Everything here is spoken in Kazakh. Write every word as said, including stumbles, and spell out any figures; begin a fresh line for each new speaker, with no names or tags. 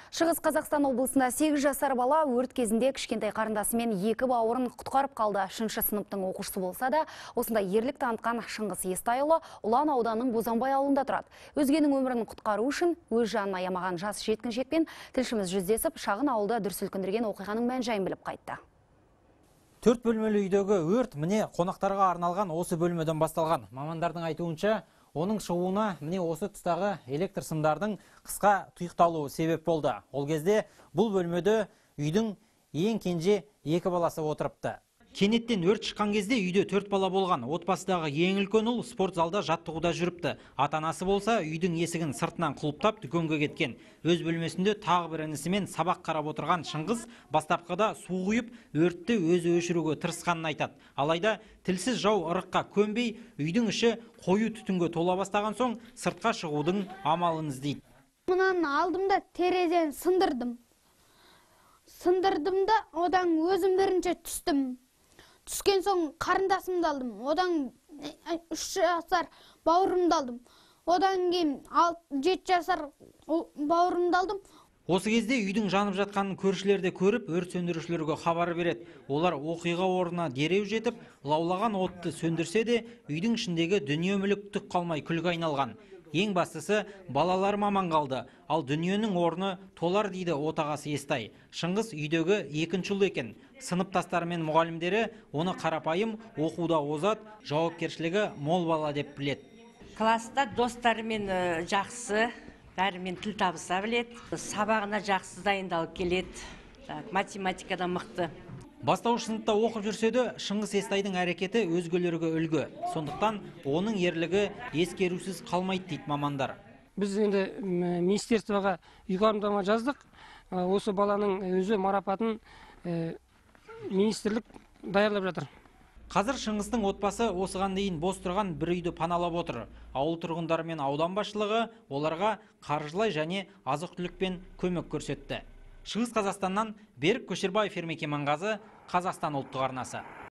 Шығыс Қазақстан облысында сегіз жасар бала өрт кезінде кішкентай қарындасымен екі бауырын құтқарып қалды. Үшінші сыныптың оқушысы болса да, осындай ерлік танытқан Шыңғыс Естайұлы Ұлан ауданының Бозанбай ауылында тұрады. Өзгенің өмірін құтқару үшін өз жанын аямаған жас жеткіншекпен тілшіміз жүздесіп, шағын ауылда дүр сілкіндірген оқиғаның мән-жайын біліп қайтты.
Төрт бөлмелі үйдегі өрт міне қонақтарға арналған осы бөлмеден басталған. Мамандардың айтуынша, оның шығуына міне осы тұстағы электр сымдардың қысқа тұйықталуы себеп болды. Ол кезде бұл бөлмеде үйдің ең кенже екі баласы отырыпты. Кенеттен өрт шыққан кезде үйде төрт бала болған. Отбасыдағы ең үлкен ұл спорт залда жаттығуда жүріпті. Ата-анасы болса үйдің есігін сыртынан құлыптап дүкенге кеткен. Өз бөлмесінде тағы бір інісімен сабақ қарап отырған Шыңғыс бастапқыда су құйып, өртті өзі өшіруге тырысқанын айтады. Алайда тілсіз жау ырыққа көнбей, үйдің іші қою түтінге тола бастаған соң сыртқа шығудың амалын іздейді.
Мұнан алдым да терезені сындырдым. Сындырдым да одан өзім бірінші түстім. Түскен соң қарындасымды алдым. Одан үш жасар бауырымды алдым. Одан кейін жеті жасар бауырымды алдым.
Осы кезде үйдің жанып жатқанын көршілер де көріп, өрт сөндірушілерге хабар береді. Олар оқиға орнына дереу жетіп, лаулаған отты сөндірсе де, үйдің ішіндегі дүние мүлік түк қалмай күлге айналған. Ең бастысы балалар аман қалды, ал дүниенің орны толар дейді отағасы Естай. Шыңғыс үйдегі екінші ұл екен. Сыныптастары мен мұғалімдері оны қарапайым, оқуда озат, жауапкершілігі мол бала деп біледі.
Класста достарымен жақсы, бәрімен тіл табыса біледі, сабағына жақсы дайындалып келеді, математикада мықты.
Бастауыш сыныпта оқып жүрсе де, Шыңғыс Естайдың әрекеті өзгелерге үлгі. Сондықтан оның ерлігі ескерусіз қалмайды дейді мамандар.
Біз енді министерствоға ұйғарымдама жаздық. Осы баланың өзі марапатын министрлік даярлап жатыр.
Қазір Шыңғыстың отбасы осыған дейін бос тұрған бір үйді паналап отыр. Ауыл тұрғындары мен аудан басшылығы оларға қаржылай және азық-түлікпен көмек көрсетті. Шығыс Қазақстаннан Берік Көшербаев, Ермек Еманғазы, Қазақстан ұлттық арнасы.